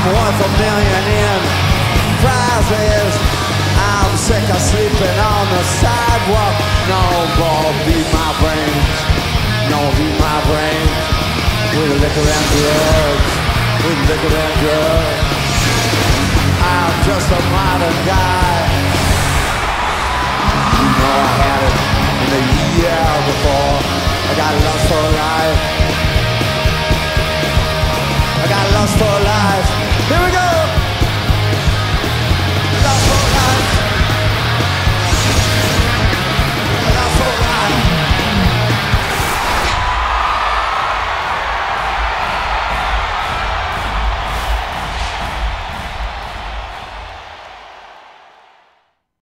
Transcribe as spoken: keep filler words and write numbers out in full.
worth a million in prizes. I'm sick of sleeping on the sidewalk. No more beat my brains, no beat my brains. With liquor and drugs, with liquor and drugs. I'm just a modern guy. You know I had it in the year before. I got lust for life. I got lust for life. Here we go.